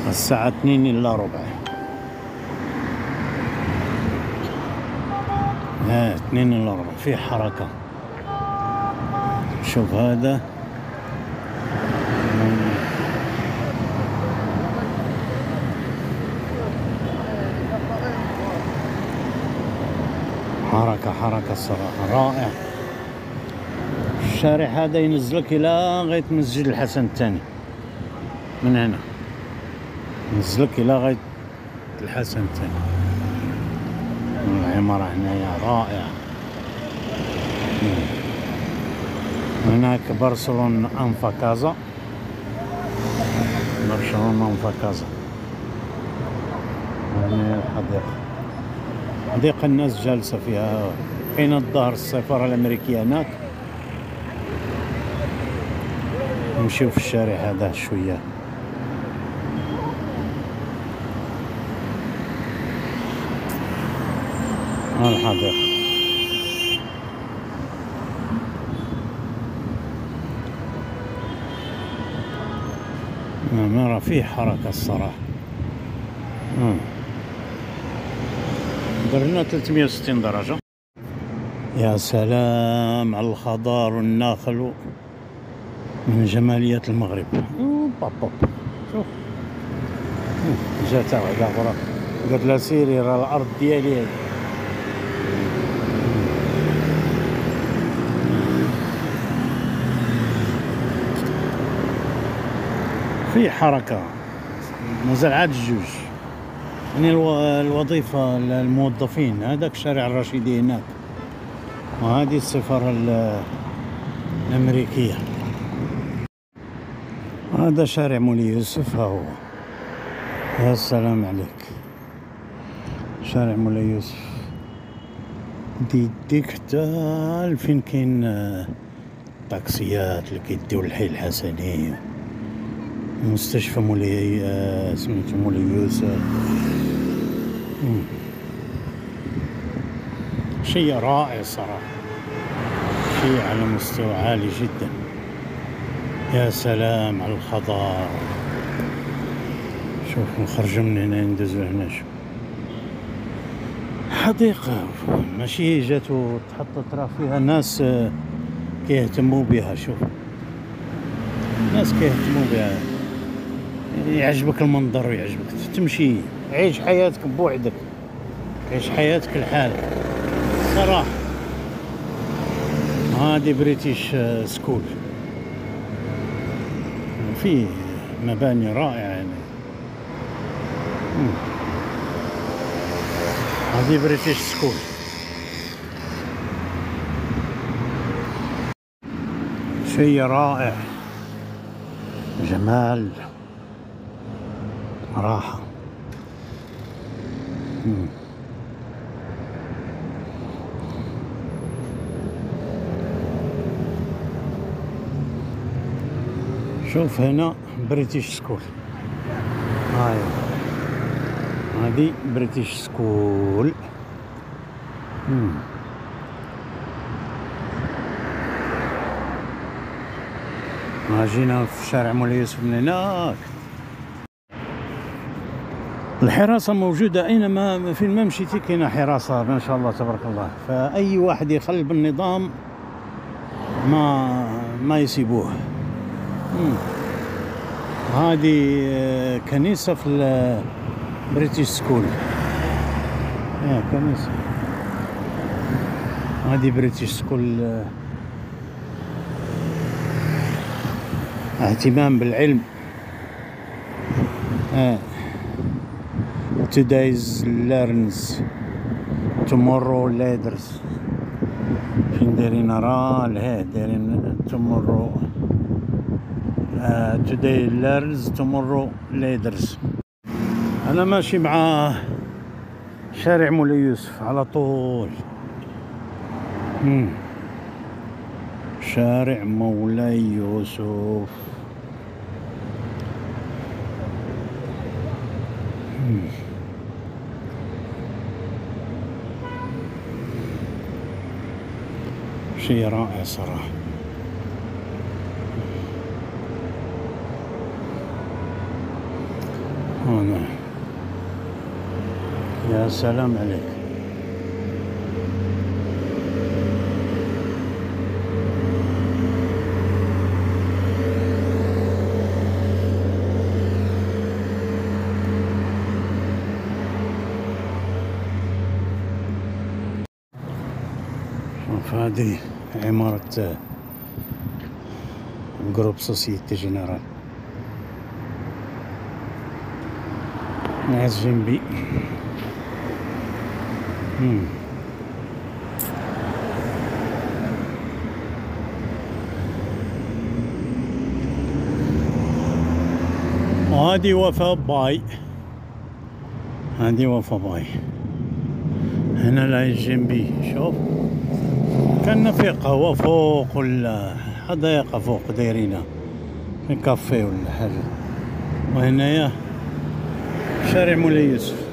الساعة 2:45. 2:45 في حركة. شوف هذا حركة الصراحة رائع. الشارع هذا ينزلك إلى غاية مسجد الحسن الثاني، من هنا ينزلك إلى غاية الحسن الثاني. العمارة هنايا رائعة. هناك برشلونة أنفاكازا، هنا حديقة الناس جالسة فيها. كاين الظاهر السفارة الأمريكية هناك. نمشيو في الشارع هذا شوية. الحديقة ما فيه حركة الصراحة. درنا 360 درجة. يا سلام على الخضار والنخل من جمالية المغرب. شوف جات واحدة أخرى قالت لها سيري راه الأرض ديالي هادي. في حركة مازال عاد الجوج. يعني الوظيفة للموظفين. هذاك شارع الرشيدي هناك، وهذه السفارة الأمريكية. هذا شارع مولاي يوسف. ها هو. يا سلام عليك، شارع مولاي يوسف. ديك حتى فين كاين الطاكسيات اللي كيديو للحي الحسني، مستشفى مولاي سميتو مولاي يوسف. شيء رائع صراحة، شيء على مستوى عالي جدا. يا سلام على الخضار. شوف نخرج من هنا ندوزو هنا. شوف حديقة ماشي جاتو تحطت راه فيها ناس كيهتموا بها. شوف ناس كيهتموا بها. يعجبك المنظر ويعجبك تمشي. عيش حياتك بوحدك، عيش حياتك لحالك صراحة. هذه بريتيش سكول. فيه مباني رائعة يعني. هذه بريتيش سكول. شيء رائع، جمال، راحة. شوف هنا بريتيش سكول. هاي هذه بريتيش سكول. جينا في شارع مولاي يوسف من هناك. الحراسة موجودة أينما فين ما مشيتي كاينة حراسة ما شاء الله تبارك الله. فأي واحد يخل بالنظام ما يسيبوه. هذه كنيسة في بريتيش سكول. كنيسة. هذه بريتيش سكول. اهتمام بالعلم. Today's learns tomorrow leaders. فين دايرين راه دايرين tomorrow. Today learns tomorrow leaders. أنا ماشي مع شارع مولاي يوسف على طول. شارع مولاي يوسف. شيء رائع صراحة. هنا يا سلام عليك. شوف هذه عمارة جروب سوسيتي جنرال ناس جنبي. وهذه وفاء باي، هذه وفاء باي هنا لا جنبي. شوف كان في قهوة فوق ولا حديقة فوق دايرينها في كافيه ولا حاجة. وهنايا شارع مولاي يوسف.